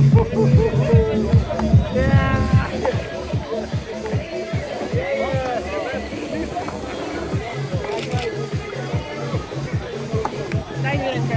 Daj mi rękę.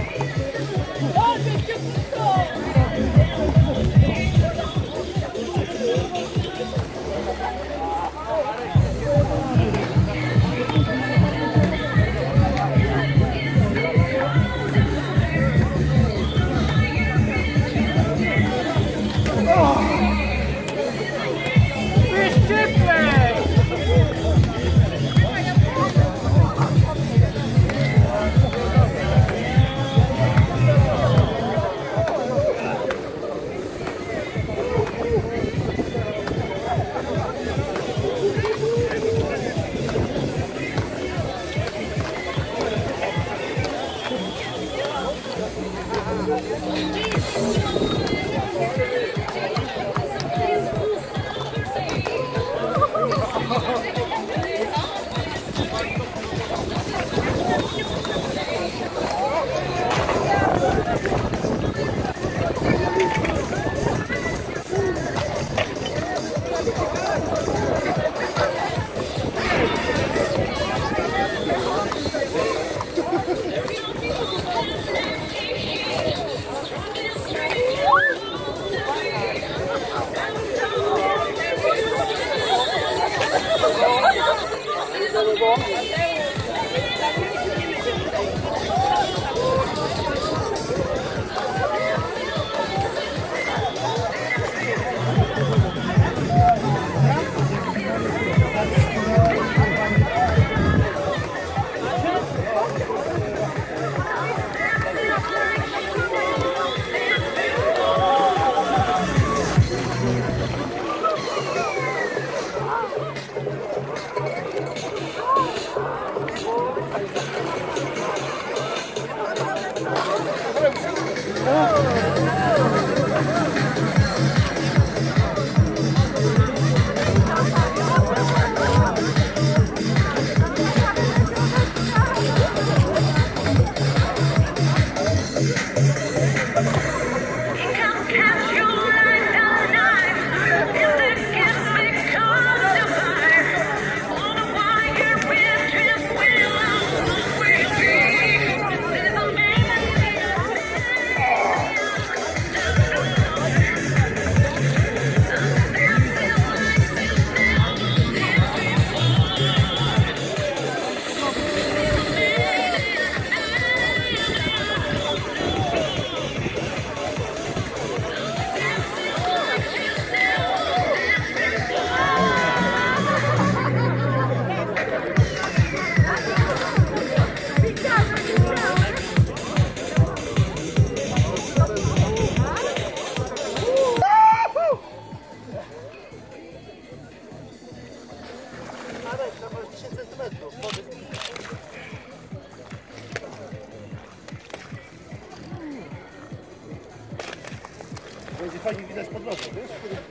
Będzie fajnie widać pod nosem, wiesz?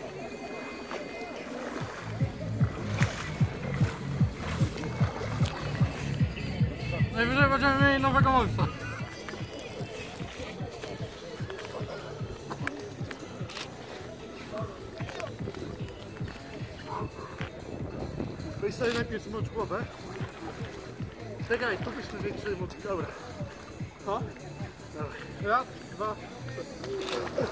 Najwyżej będziemy mieli nowego Morsa. Weź sobie najpierw mocz głowę. Czekaj, tu byś tu większy mocz. Dobra. Co? Dawaj. Raz, dwa, trzy.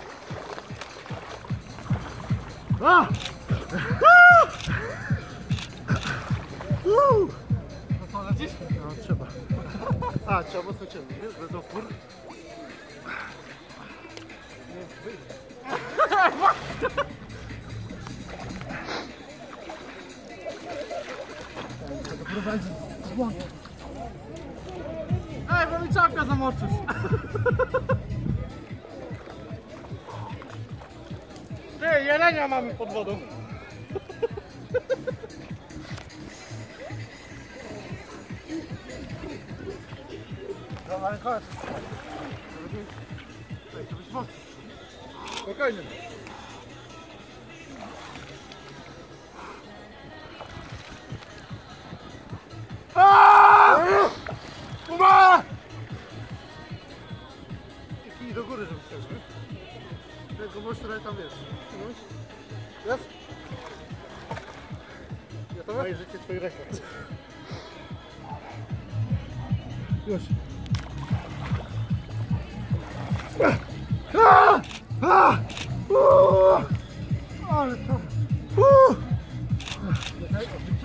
A! To co, lecisz? No, trzeba. A, trzeba mocno ciągnąć, wiesz, bez opór. Nie, wyjdzie. Ej, bo mi czapka zamoczysz. Ty, jelenia mamy pod wodą. Dobra, ale chodź. To być mocno. Spokojnie. I do góry, żeby wstać, tego morsu, ale tam jest. Raz. Gotowe? Moje życie, twój rekord. Już. Ale to...